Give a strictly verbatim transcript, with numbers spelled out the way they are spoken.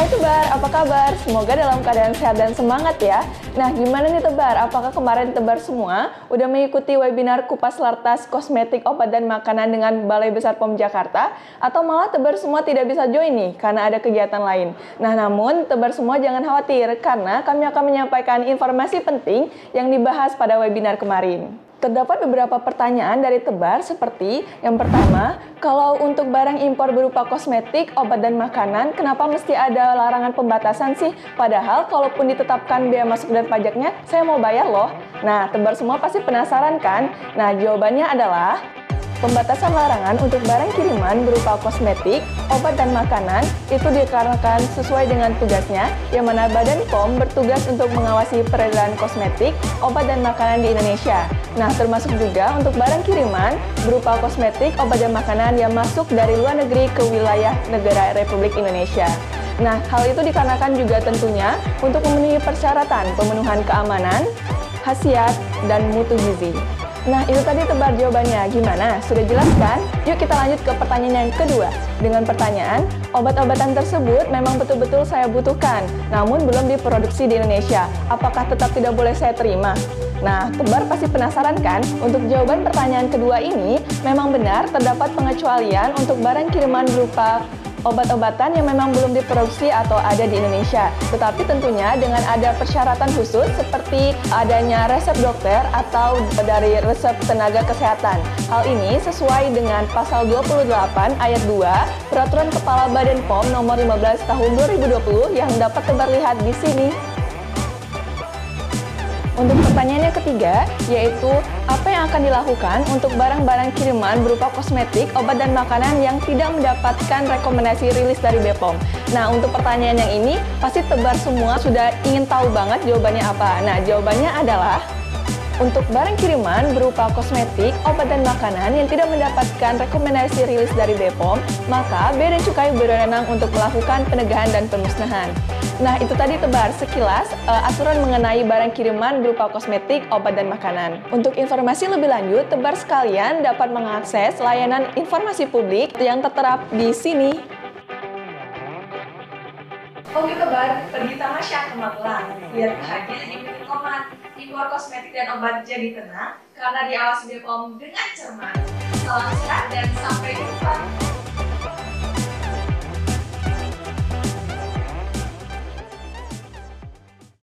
Hai Tebar, apa kabar? Semoga dalam keadaan sehat dan semangat ya. Nah, gimana nih Tebar? Apakah kemarin Tebar semua udah mengikuti webinar kupas lartas kosmetik, obat, dan makanan dengan Balai Besar P O M Jakarta? Atau malah Tebar semua tidak bisa join nih karena ada kegiatan lain? Nah, namun Tebar semua jangan khawatir karena kami akan menyampaikan informasi penting yang dibahas pada webinar kemarin. Terdapat beberapa pertanyaan dari Tebar seperti yang pertama, kalau untuk barang impor berupa kosmetik, obat, dan makanan, kenapa mesti ada larangan pembatasan sih? Padahal kalaupun ditetapkan bea masuk dan pajaknya, saya mau bayar loh. Nah, Tebar semua pasti penasaran kan? Nah, jawabannya adalah pembatasan larangan untuk barang kiriman berupa kosmetik, obat, dan makanan itu dikarenakan sesuai dengan tugasnya, yang mana Badan P O M bertugas untuk mengawasi peredaran kosmetik, obat, dan makanan di Indonesia. Nah, termasuk juga untuk barang kiriman berupa kosmetik, obat, dan makanan yang masuk dari luar negeri ke wilayah negara Republik Indonesia. Nah, hal itu dikarenakan juga tentunya untuk memenuhi persyaratan pemenuhan keamanan, khasiat, dan mutu gizi. Nah, itu tadi Tebar jawabannya. Gimana? Sudah jelas kan? Yuk kita lanjut ke pertanyaan yang kedua. Dengan pertanyaan, obat-obatan tersebut memang betul-betul saya butuhkan, namun belum diproduksi di Indonesia. Apakah tetap tidak boleh saya terima? Nah, Tebar pasti penasaran kan? Untuk jawaban pertanyaan kedua ini, memang benar terdapat pengecualian untuk barang kiriman berupa obat-obatan yang memang belum diproduksi atau ada di Indonesia. Tetapi tentunya dengan ada persyaratan khusus seperti adanya resep dokter atau dari resep tenaga kesehatan. Hal ini sesuai dengan pasal dua puluh delapan ayat dua Peraturan Kepala Badan P O M nomor lima belas tahun dua ribu dua puluh yang dapat Tebar lihat di sini. Untuk pertanyaan yang ketiga, yaitu apa yang akan dilakukan untuk barang-barang kiriman berupa kosmetik, obat, dan makanan yang tidak mendapatkan rekomendasi rilis dari B P O M. Nah, untuk pertanyaan yang ini, pasti Tebar semua sudah ingin tahu banget jawabannya apa. Nah, jawabannya adalah untuk barang kiriman berupa kosmetik, obat, dan makanan yang tidak mendapatkan rekomendasi rilis dari B P O M, maka Bea dan Cukai berwenang untuk melakukan penegahan dan pemusnahan. Nah, itu tadi Tebar sekilas uh, aturan mengenai barang kiriman berupa kosmetik, obat, dan makanan. Untuk informasi lebih lanjut, Tebar sekalian dapat mengakses layanan informasi publik yang tertera di sini. Oke Tebar, pergi tamasya ke Magelang. Lihat kehajian di pintu tomat. Impor kosmetik dan obat jadi tenang karena diawasi B P O M dengan cermat. Salam sehat dan sampai jumpa.